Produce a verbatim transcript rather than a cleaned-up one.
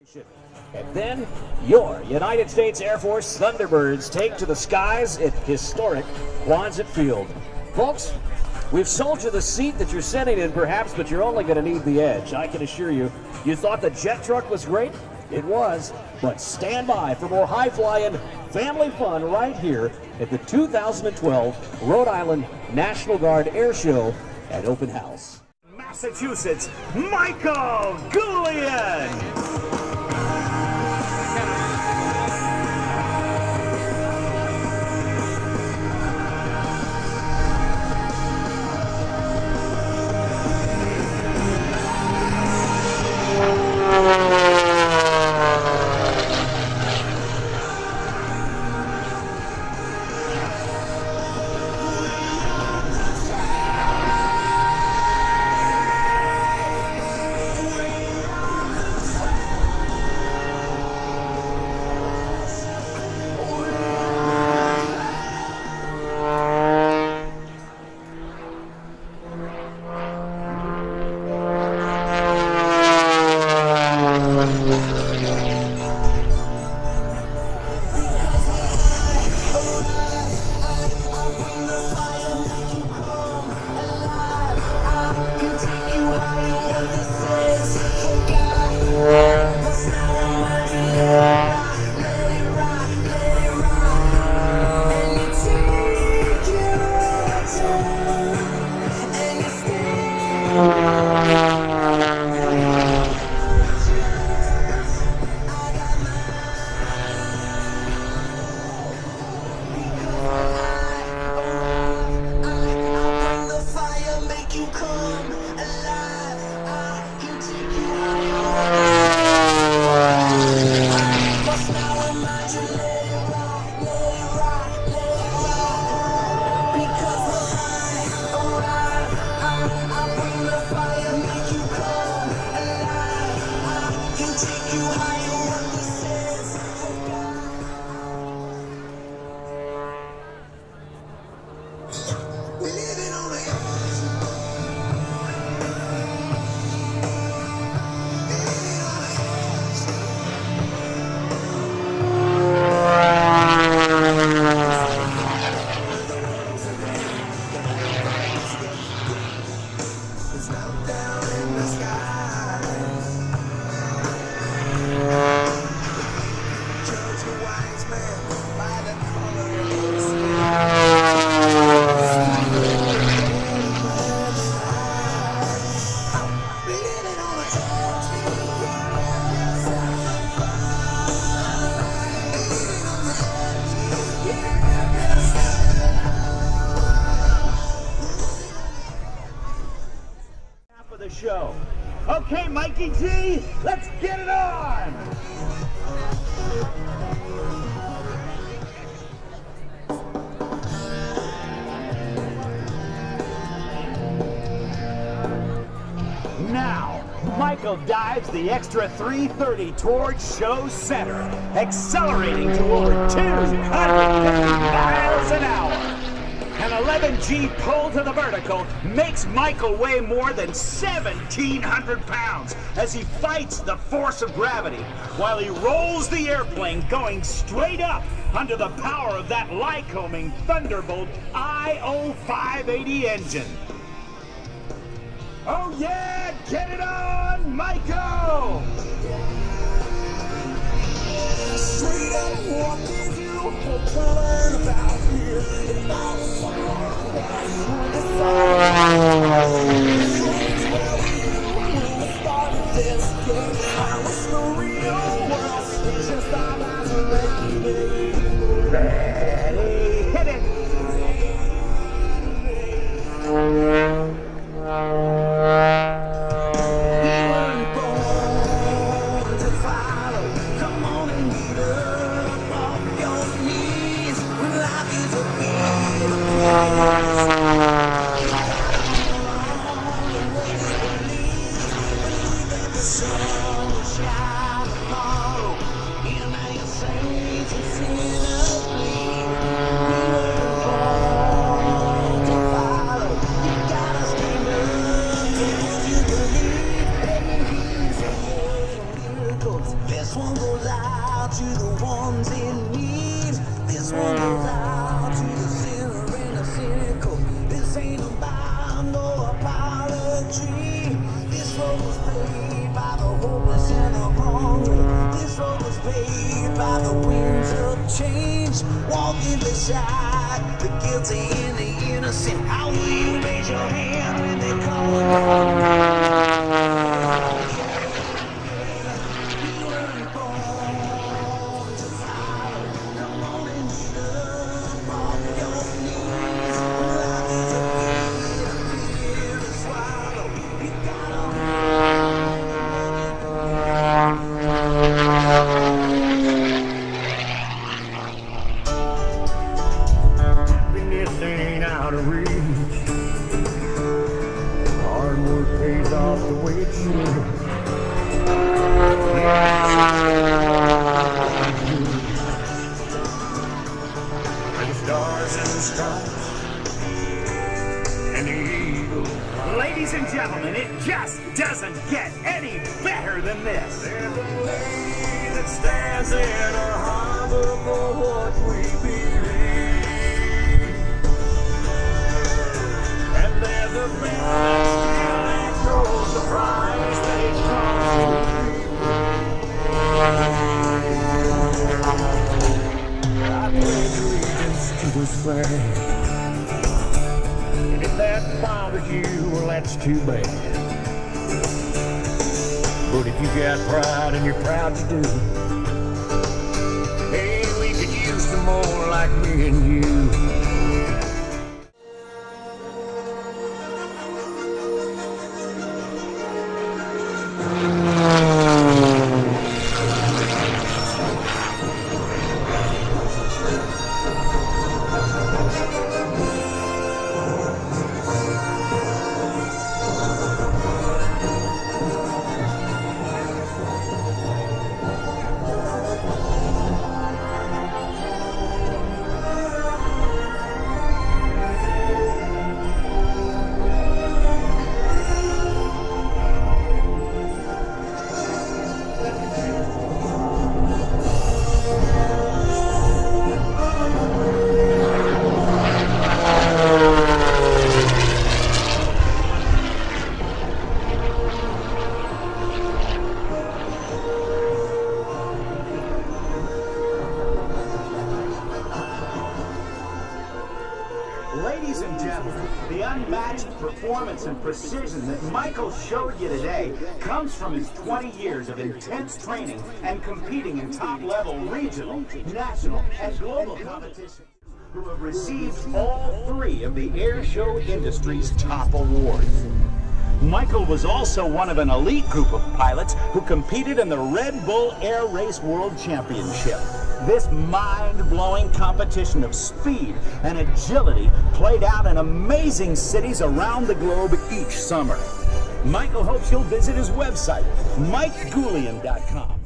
And then your United States Air Force Thunderbirds take to the skies at historic Quonset Field. Folks, we've sold you the seat that you're sitting in perhaps, but you're only going to need the edge. I can assure you, you thought the jet truck was great? It was, but stand by for more high-flying family fun right here at the two thousand twelve Rhode Island National Guard Air Show at Open House. Massachusetts, Michael Goulian! The show. Okay, Mikey G, let's get it on! Now, Michael dives the extra three thirty towards show center, accelerating to over two hundred fifty miles an hour. An eleven G pull to the vertical makes Michael weigh more than seventeen hundred pounds as he fights the force of gravity while he rolls the airplane going straight up under the power of that Lycoming Thunderbolt I O five eighty engine. Oh yeah, get it on, Michael! Straight up walking you hope to learn about here. If I was someone I was the real world. It's just our minds around me. Ready, hit it! miracles. This one goes out to the ones in need. This one goes out to the sinner and the cynical. This ain't about no apology. This road was paid by the hopeless and the hungry. This road was paid by the winds of change. Walking beside the guilty and the innocent. How will you raise your hand when they call upon you? Ladies and gentlemen, it just doesn't get any better than this. There's a lady that stands in our harbor for what we believe. And there's a man that shows the price that it costs to be. I pledge allegiance to this flag. If that bothers you, well, that's too bad. But if you got pride and you're proud to do it, hey, we could use some more like me and you. Ladies and gentlemen, the unmatched performance and precision that Michael showed you today comes from his twenty years of intense training and competing in top-level regional, national, and global competitions, who have received all three of the Airshow industry's top awards. Michael was also one of an elite group of pilots who competed in the Red Bull Air Race World Championship. This mind-blowing competition of speed and agility played out in amazing cities around the globe each summer. Michael hopes you'll visit his website, Mike Goulian dot com.